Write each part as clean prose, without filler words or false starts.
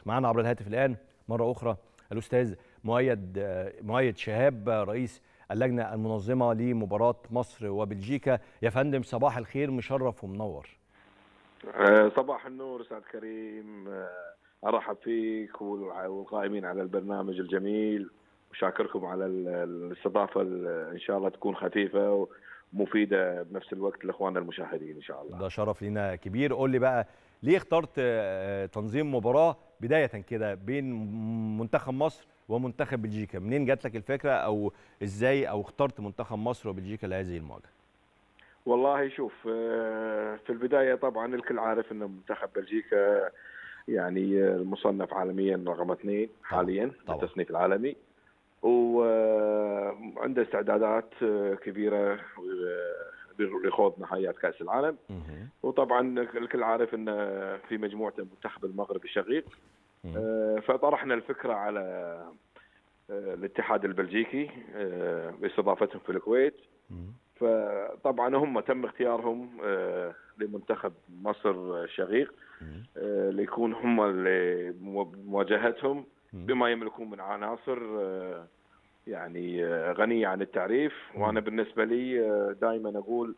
معنا عبر الهاتف الآن مرة أخرى الأستاذ مؤيد شهاب، رئيس اللجنة المنظمة لمباراة مصر وبلجيكا. يا فندم صباح الخير، مشرف ومنور. صباح النور أستاذ كريم، أرحب فيك والقائمين على البرنامج الجميل، وشاكركم على الاستضافة. إن شاء الله تكون خفيفة ومفيدة بنفس الوقت لإخواننا المشاهدين إن شاء الله. ده شرف لينا كبير. قول لي بقى، ليه اخترت تنظيم مباراة بداية كده بين منتخب مصر ومنتخب بلجيكا؟ منين جات لك الفكرة، أو إزاي اخترت منتخب مصر وبلجيكا لهذه المواجهة؟ والله شوف، في البداية طبعا الكل عارف أن منتخب بلجيكا يعني المصنف عالميا رقم 2 حاليا بالتصنيف العالمي، وعنده استعدادات كبيرة لخوض نهائيات كأس العالم. وطبعا الكل عارف أن في مجموعته منتخب المغرب الشقيق. فطرحنا الفكرة على الاتحاد البلجيكي باستضافتهم في الكويت. فطبعا هم تم اختيارهم لمنتخب مصر الشقيق ليكون هم لمواجهتهم بما يملكون من عناصر يعني غنية عن التعريف. وانا بالنسبة لي دائما اقول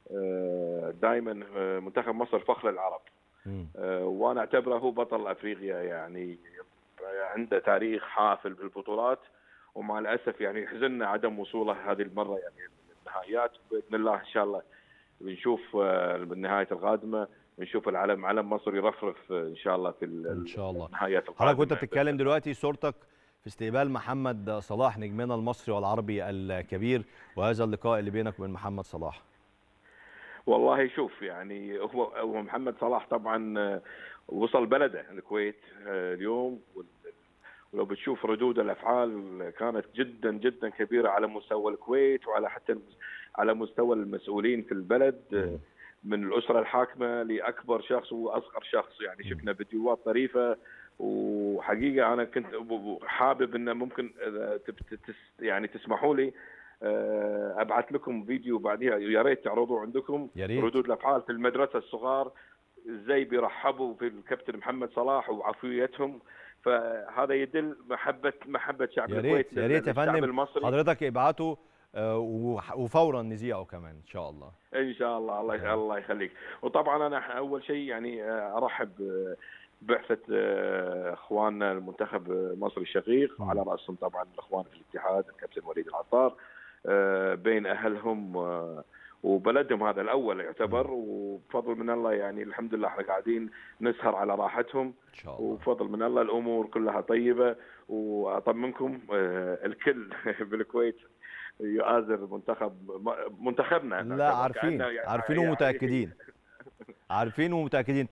دائما منتخب مصر فخر العرب، وانا اعتبره هو بطل افريقيا، يعني عنده تاريخ حافل بالبطولات، ومع الاسف يعني حزننا عدم وصوله هذه المرة يعني النهائيات. باذن الله ان شاء الله بنشوف بالنهاية القادمة بنشوف علم مصر يرفرف ان شاء الله في ان شاء الله النهائيات القادمة. حضرتك وانت بتتكلم دلوقتي صورتك في استقبال محمد صلاح نجمنا المصري والعربي الكبير، وهذا اللقاء اللي بينك وبين محمد صلاح. والله شوف، يعني هو محمد صلاح طبعا وصل بلده الكويت اليوم، ولو بتشوف ردود الافعال كانت جدا جدا كبيره على مستوى الكويت، وعلى حتى على مستوى المسؤولين في البلد، من الاسره الحاكمه لاكبر شخص واصغر شخص. يعني شفنا فيديوهات طريفه، وحقيقه انا كنت حابب ان ممكن يعني تسمحوا لي ابعث لكم فيديو بعدها، يا ريت تعرضوا عندكم ردود الافعال في المدرسه الصغار ازاي بيرحبوا في الكابتن محمد صلاح وعفويتهم. فهذا يدل محبه شعب الكويت يا ريت يا فندم المصري. حضرتك ابعته وفورا نذيعه كمان ان شاء الله. ان شاء الله، الله يخليك. وطبعا انا اول شيء يعني ارحب بعثه اخواننا المنتخب المصري الشقيق، على راسهم طبعا الاخوان في الاتحاد الكابتن وليد العطار، بين اهلهم وبلدهم هذا الاول يعتبر، وبفضل من الله يعني الحمد لله احنا قاعدين نسهر على راحتهم ان شاء الله، وبفضل من الله الامور كلها طيبه. واطمنكم الكل بالكويت يؤازر منتخبنا. لا عارفين ومتاكدين عارفين ومتاكدين.